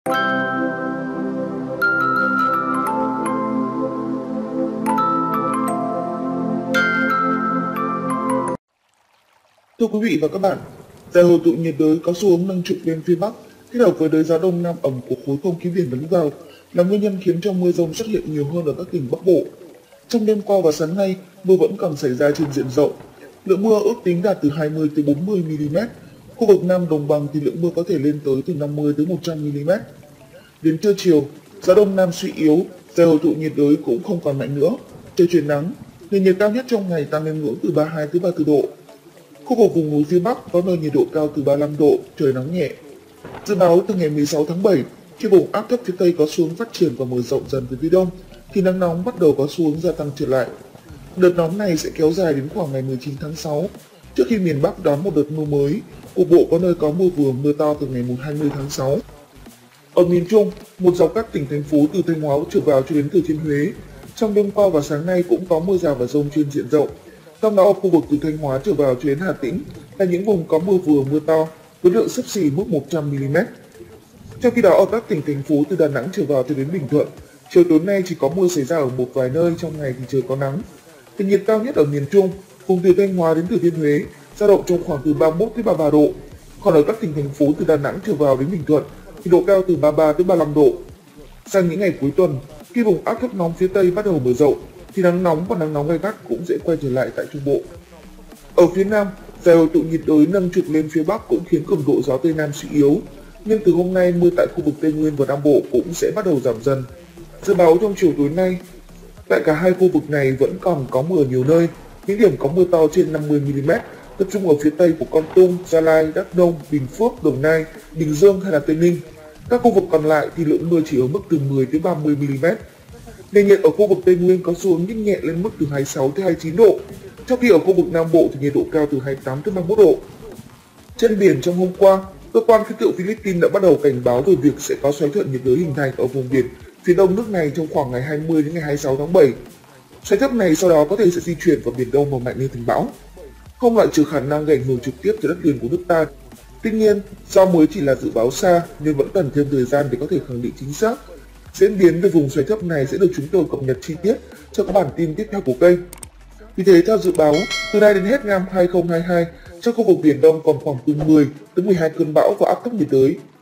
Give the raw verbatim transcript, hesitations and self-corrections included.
Thưa quý vị và các bạn, giải hội tụ nhiệt đới có xu hướng nâng trục lên phía Bắc, kết hợp với đới gió đông nam ẩm của khối không khí biển lấn vào, là nguyên nhân khiến cho mưa rông xuất hiện nhiều hơn ở các tỉnh Bắc Bộ. Trong đêm qua và sáng nay, mưa vẫn còn xảy ra trên diện rộng. Lượng mưa ước tính đạt từ hai mươi tới bốn mươi mi-li-mét. Khu vực Nam Đồng bằng thì lượng mưa có thể lên tới từ năm mươi tới một trăm mi-li-mét. Đến trưa chiều, gió đông nam suy yếu, giải hội tụ nhiệt đới cũng không còn mạnh nữa, trời chuyển nắng, nền nhiệt cao nhất trong ngày tăng lên ngưỡng từ ba mươi hai tới ba mươi tư độ. Khu vực vùng núi phía Bắc có nơi nhiệt độ cao từ ba mươi lăm độ, trời nắng nhẹ. Dự báo từ ngày mười sáu tháng bảy, khi vùng áp thấp phía Tây có xu hướng phát triển và mở rộng dần về phía Đông, thì nắng nóng bắt đầu có xu hướng gia tăng trở lại. Đợt nóng này sẽ kéo dài đến khoảng ngày mười chín tháng sáu, trước khi miền Bắc đón một đợt mưa mới, cục bộ có nơi có mưa vừa mưa to từ ngày hai mươi tháng sáu. Ở miền Trung, một dọc các tỉnh thành phố từ Thanh Hóa trở vào cho đến Thừa Thiên Huế, trong đêm qua và sáng nay cũng có mưa rào và dông trên diện rộng. Trong đó ở khu vực từ Thanh Hóa trở vào cho đến Hà Tĩnh là những vùng có mưa vừa mưa to với lượng xấp xỉ mức một trăm mi-li-mét. Trong khi đó ở các tỉnh thành phố từ Đà Nẵng trở vào cho đến Bình Thuận, chiều tối nay chỉ có mưa xảy ra ở một vài nơi, trong ngày thì trời có nắng. Nền nhiệt cao nhất ở miền Trung, vùng từ Thanh Hóa đến Thừa Thiên Huế, dao động trong khoảng từ ba mươi mốt tới ba mươi ba độ. Còn ở các tỉnh thành phố từ Đà Nẵng trở vào đến Bình Thuận, nhiệt độ cao từ ba mươi ba tới ba mươi lăm độ. Sang những ngày cuối tuần, khi vùng áp thấp nóng phía Tây bắt đầu mở rộng, thì nắng nóng và nắng nóng gay gắt cũng sẽ quay trở lại tại Trung Bộ. Ở phía Nam, giải hội tụ nhiệt đới nâng trục lên phía Bắc cũng khiến cường độ gió Tây Nam suy yếu, nhưng từ hôm nay mưa tại khu vực Tây Nguyên và Nam Bộ cũng sẽ bắt đầu giảm dần. Dự báo trong chiều tối nay, tại cả hai khu vực này vẫn còn có mưa nhiều nơi, những điểm có mưa to trên năm mươi mi-li-mét, tập trung ở phía Tây của Kon Tum, Gia Lai, Đắk Nông, Bình Phước, Đồng Nai, Bình Dương hay là Tây Ninh. Các khu vực còn lại thì lượng mưa chỉ ở mức từ mười tới ba mươi mi-li-mét. Nền nhiệt ở khu vực Tây Nguyên có xu hướng nhích nhẹ lên mức từ hai mươi sáu tới hai mươi chín độ, trong khi ở khu vực Nam Bộ thì nhiệt độ cao từ hai mươi tám tới ba mươi mốt độ. Trên biển trong hôm qua, cơ quan khí tượng Philippines đã bắt đầu cảnh báo về việc sẽ có xoáy thuận nhiệt đới hình thành ở vùng biển phía đông nước này trong khoảng ngày hai mươi đến ngày hai mươi sáu tháng bảy. Xoáy thấp này sau đó có thể sẽ di chuyển vào biển Đông và mạnh lên thành bão. Không loại trừ khả năng gây ảnh hưởng trực tiếp tới đất liền của nước ta. Tuy nhiên, do mới chỉ là dự báo xa nên vẫn cần thêm thời gian để có thể khẳng định chính xác. Diễn biến về vùng xoáy thấp này sẽ được chúng tôi cập nhật chi tiết cho các bản tin tiếp theo của kênh. Vì thế, theo dự báo, từ nay đến hết năm hai không hai hai, trong khu vực Biển Đông còn khoảng từ mười tới mười hai cơn bão và áp thấp nhiệt đới.